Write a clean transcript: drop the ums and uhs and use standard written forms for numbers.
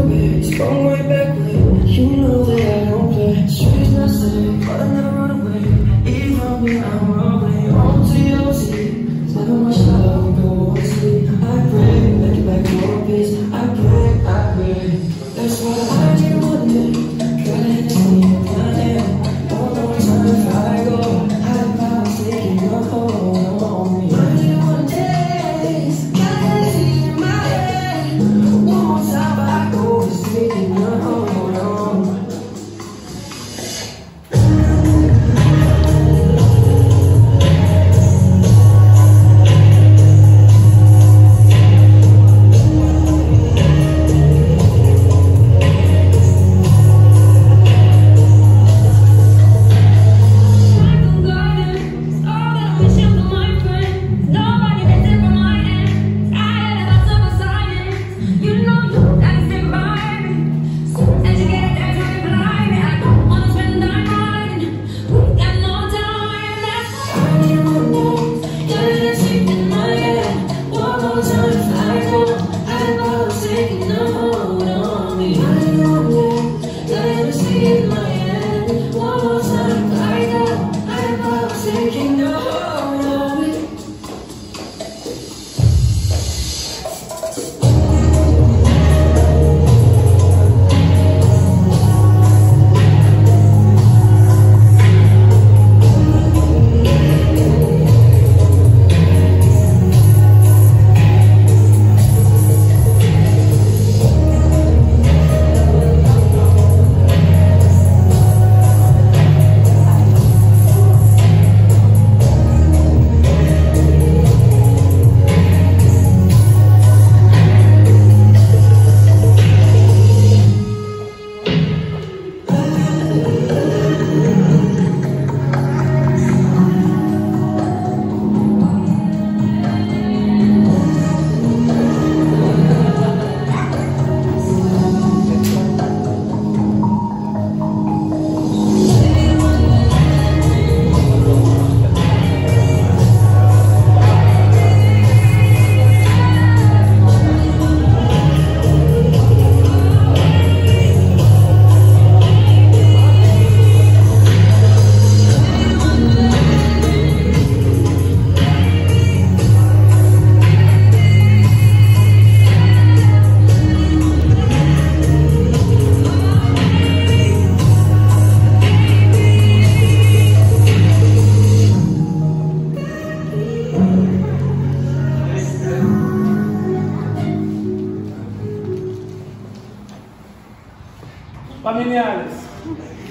away, sprung right back with you know that I don't play. Streets not safe, but I never run away. Even when I'm rolling, OT, never much love, go to sleep. I pray, make it back to one piece. I pray, that's why I need one day. Try to hit the scene, my hand. Don't know what time if I go. High power, taking your hold on me. I need one day, got it in my head. One more time I go, it's taking your hold on me. Familiares.